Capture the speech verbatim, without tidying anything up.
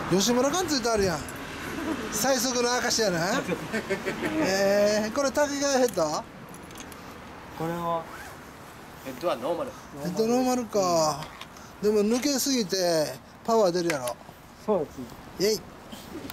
吉村がんついてあるやん。最速の証やな。えー、これタケガヘッド？ これはヘッドはノーマル。 ヘッドノーマルか。でも抜けすぎてパワー出るやろ。 そうです。 イェイ。